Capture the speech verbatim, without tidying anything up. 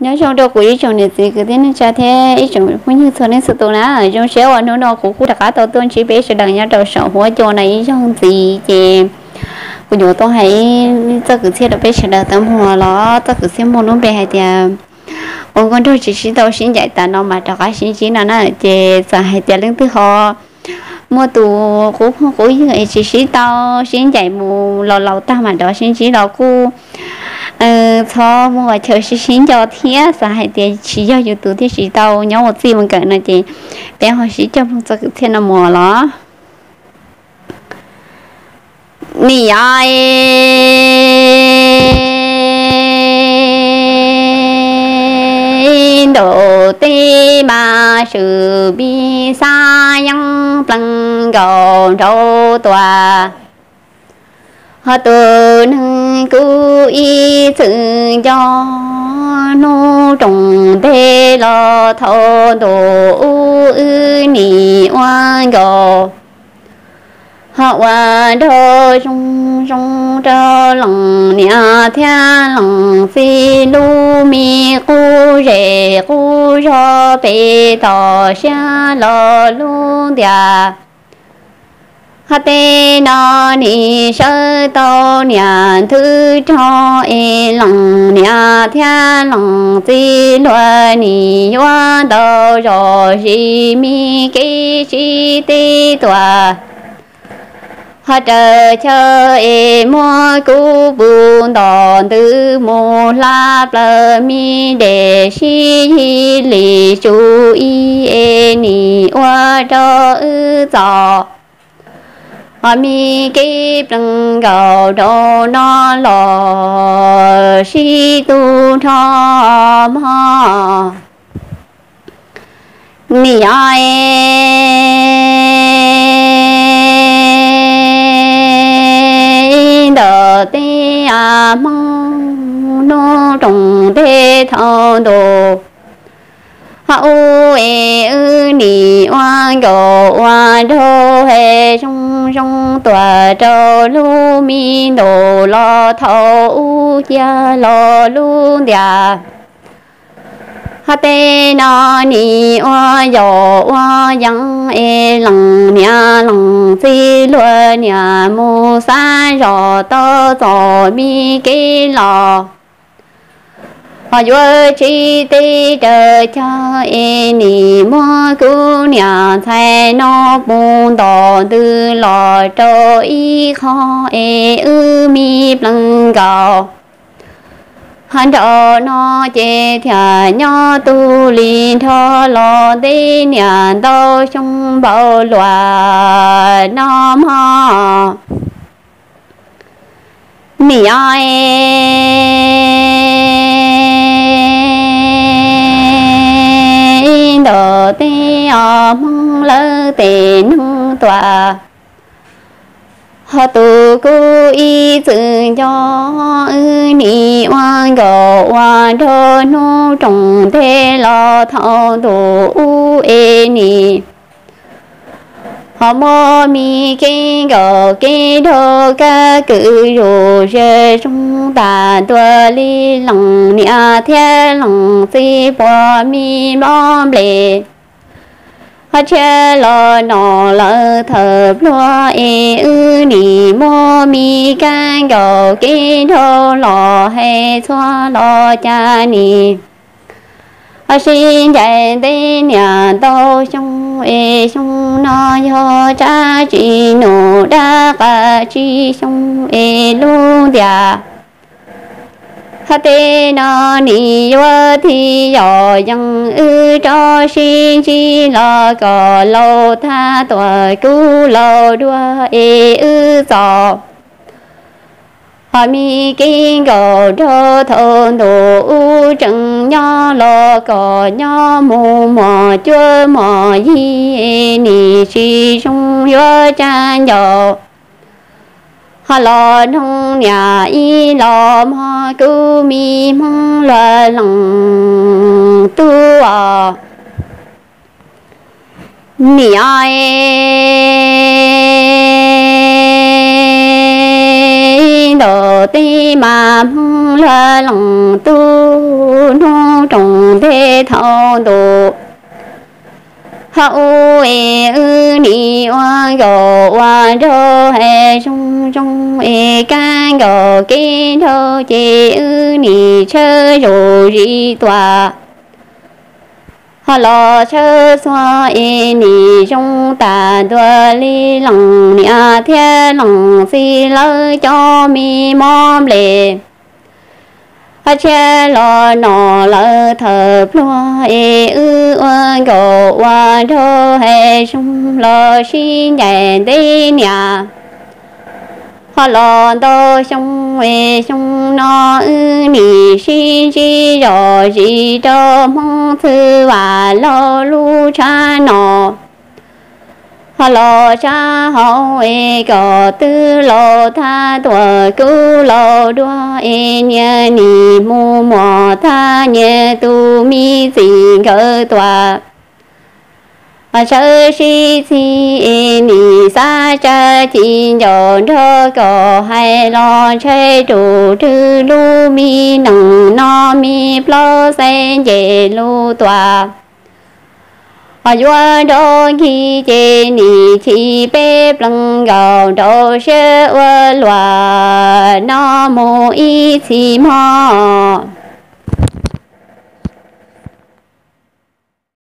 nhớ trong đó của ý chồng này thì cứ thế nên cha thế ý chồng cũng như thường nên sự tồn á ở trong xéo ở nó nó cũng cũng đặc cá tao tuân chỉ biết sự đằng nhau đầu sầu hóa cho này ý trong gì thì của nhiều tôi hãy ta cứ xem được biết sự đằng tâm hòa nó ta cứ xem môn nó bé hay thì ông con tôi chỉ chỉ tao xin dạy ta nó mà đặc cá xin chỉ là nó thì giờ hay tiền lương thứ họ mua tù cũng không có gì ấy chỉ chỉ tao xin dạy mù lò lò ta mà đó xin chỉ lò cu cho mua chờ xin xin cho thế sao hay thì chỉ cho youtube thì chỉ tao nhớ một gì mình cần là chị bé họ chỉ cho một cái thiên là mùa đó nì ai đồ tê mà sự bi sa yang plăng cầu râu tòa họ từ nâng cứu ý sự cho nô trồng tê lo thô đồ ư nì oan gò họ qua đô rung rung cho lòng nhà theo lòng phi lu mi cu rể cu cho bê tỏ xa lo lu đà họ tê nó ni sơ tô nhà thứ cho e lòng nhà theo lòng phi lu ni hoa đô rồi gì mi kê chi tê tòa họ chờ chờ em mua cú buồn đòn từ mồ la bờ mi để xí lì chú ý em ni qua cho ư gió họ mi kê bằng gạo đồ nó lò xí tu cho mà ni ai đờ tê à mong nô trồng tê thao đồ hậu ê ư nì oan gồ oan đô hê sông sông tòa trâu lu mi đồ lo thao u cha lo lu đà ha tê na ni oa yo oa yang e lòng nia lòng phi lue nia mu sa ro to zo mi ke lo ha yo chi tê đờ cha e ni mo cu nia thai no bun do tư lo cho y kho e ư mi plăng gao hắn cho nó chế thà nhỏ tu linh thọ lo tê nhà đâu trong bao loa nam ha nì ai đồ tê à mong lơ tê nâng tòa họ tu cố ý tự cho ư nì oan gò oan thơ nô trồng thế lo thao đồ u ê nì họ mô mi kê gò kê đô ca cự rù rê trung tà tua li lòng nia thế lòng si bò mi bom lệ họ che lo nọ lỡ thở lo e ư nì mô mi can gò kê thô lo hay xoa lo cha nì họ xin dạy tên nhà đâu trong e trong nó yo cha chị nô đa cả chi trong e lu đà ha tê na ni yo thi yo yang ư cho xin chi lo có lâu tha tuổi cứu lâu đua e ư gió họ mi kinh gò cho thôn đồ u chẳng nhỏ lo có nhỏ mù mò chua mò yi ni chi trong yo chan yo họ lo nông nhà y lo mà cứu mi mong lo lòng tu à nì ai đồ tê mà mong trong loa lòng tu nô trong thế thao độ hậu e ư ni oan gò oan đô hệ trong trong e can gò kinh thô chế ư ni chơ rô ri tòa họ lo chơ xoa e ni trong ta đua li lòng nia thiên lòng si lơ cho mi mom lệ a che lo nọ lơ thờ plua e ư oan gò oan đô hệ trong lo xin nhẹ đi nhà họ lo đô trong e trong nó ư ni xin chi rõ gì cho mong thư và lo lu cha nọ họ lo cha họ e có tư lo tha tuổi cứu lo đua e nhớ ni mu mò tha nhớ tu mi gì cơ tòa a sơ si si e ni sa cha chín dọn cho có hay lo chơi đủ trừ lu mi nằng no mi plo sen dễ lu tòa a doa đô khi chế ni chi bê plăng gạo đô sơ ua loa no mô y chi mò